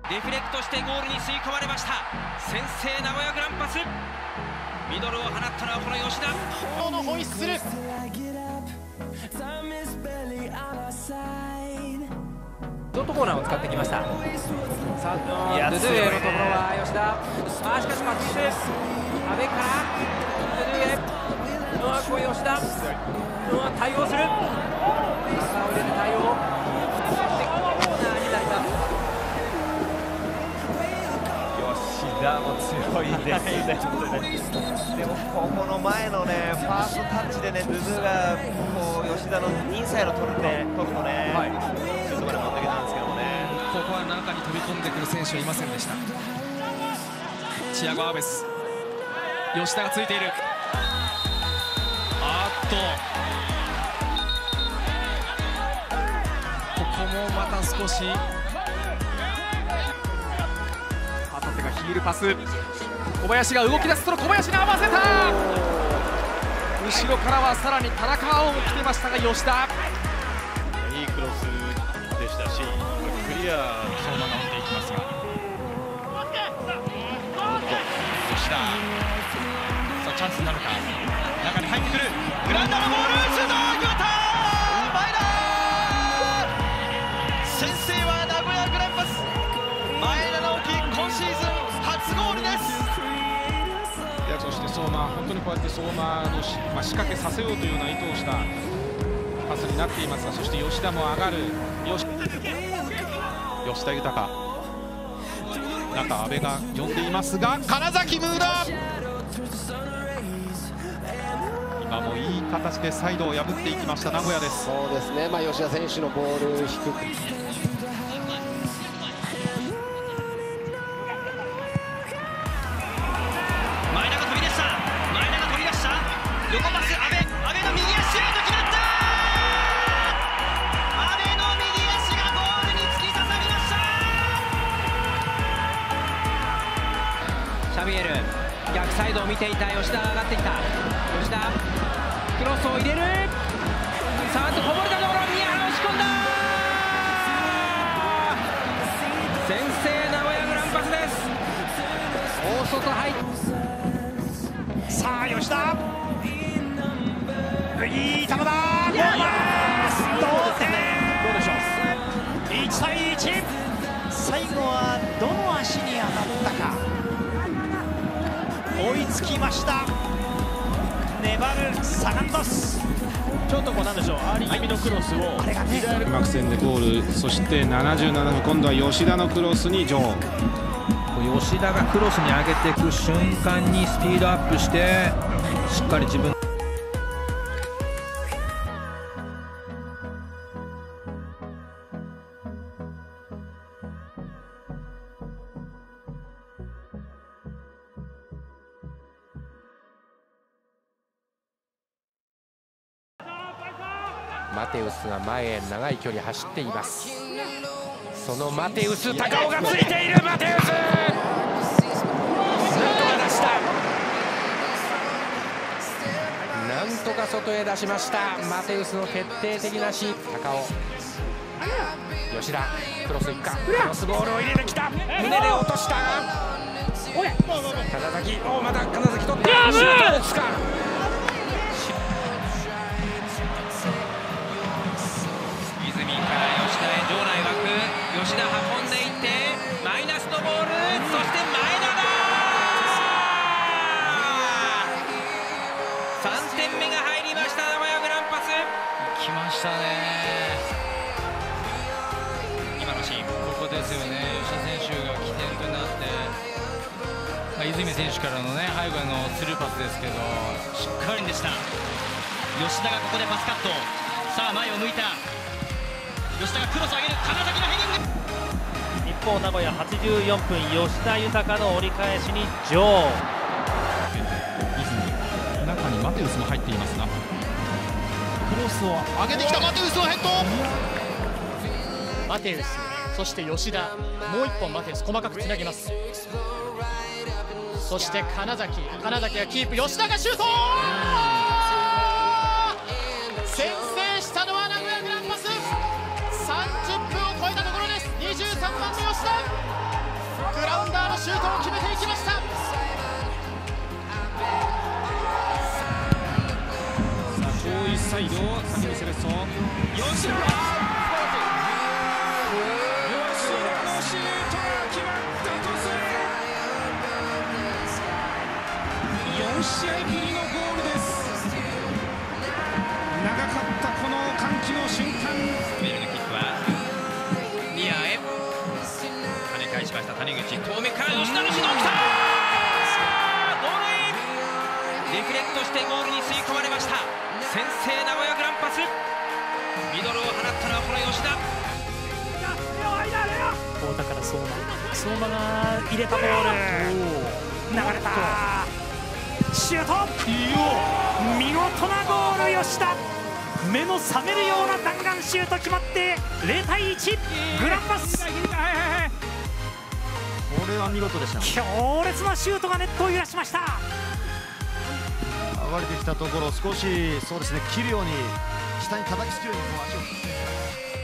デフレクトしてゴールに吸い込まれました。先制名古屋グランパス。ミドルを放ったのはこの吉田。 のホイッスル。 ショートコーナーを使ってきました。さあ、ドゥドゥエのところは吉田。しかしパッチング。阿部からドゥドゥエ。これ吉田。対応する。中を入れて対応。そしてコーナーになります。 吉田も強いですね。でもここの前のねファーストタッチでねドゥドゥがこう吉田のインサイド取るとね、シュートまで持ってきたんですけどもね。 ここは中に飛び込んでくる選手はいませんでした。チアゴ・アベス。吉田がついている。ここもまた少し旗手がヒールパス。小林が動き出すと小林に合わせた。後ろからはさらに田中碧も来てましたが吉田。 いいクロスでしたし、クリア相馬が打っていきますが、吉田、さあチャンスになるか。中に入ってくる。グランダのボール、シュート決まった。前田。先制は名古屋グランパス。前田直樹、今シーズン初ゴールです。 そして相馬、本当にこうやって相馬の仕掛けさせようというような意図をしたパスになっていますが、そして吉田も上がる。吉田豊、中阿部が呼んでいますが、金崎ムーだ。今もいい形でサイドを破っていきました名古屋です。 そうですね、吉田選手のボール低く。 横パス、阿部の右足シュート決まった。阿部の右足がゴールに突き刺さりました。シャビエル、逆サイドを見ていた吉田が上がってきた。吉田、クロスを入れる。さあ、こぼれたところ、宮原押し込んだ。先制名古屋グランパスです。大外入っ。 さあ吉田。いい球だ。同点。どうでしょう。1対1。最後はどの足に当たったか。追いつきました。粘るサガン鳥栖。ちょっとこうなんでしょう。アーリー気味のクロスを。あれがね。 開幕戦でゴール、そして77分、今度は吉田のクロスにジョー。 吉田がクロスに上げていく瞬間にスピードアップしてしっかり自分。 マテウスが前へ長い距離走っています。そのマテウス、高尾がついている。マテウス、なんとか出した。なんとか外へ出しました。マテウスの決定的なシーン。高尾、吉田、クロスいくか。クロスボールを入れてきた。胸で落とした。金崎、また金崎取ってシュートを打つか。 吉田運んでいってマイナスのボール、そして前田だ。3点目が入りました名古屋グランパス。 来ましたね。 今のシーン、 ここですよね。吉田選手が起点となって、泉選手からのね背後へのスルーパスですけど、 しっかりでした。吉田がここでパスカット。さあ前を向いた吉田がクロスを上げる。金崎のヘディング。 一方名古屋84分、吉田豊の折り返しにジョー。 泉、中にマテウスも入っていますが、クロスを上げてきたマテウスのヘッド。 マテウス、そして吉田、もう一本マテウス細かくつなぎます。そして金崎がキープ。吉田がシュート。先制したのは名古屋グランパス。30分を超えたところです。23番の吉田。 吉田のシュートが決まったとする4試合ぶりのゴールです。長かったこの歓喜の瞬間。 ベルのキックはニアへ跳ね返しました。谷口遠目から吉田の指導きたゴールイン。リフレクトしてゴールに吸い込まれました。先制名古屋グランパス。ミドルを放ったのはこの吉田。 太田から相馬が入れたボール流れたシュート見事なゴール。吉田目の覚めるような弾丸シュート決まって0対1グランパス。 これは見事でした。 強烈なシュートがネットを揺らしました。 流れてきたところ少しそうですね切るように下に叩きつけるように足を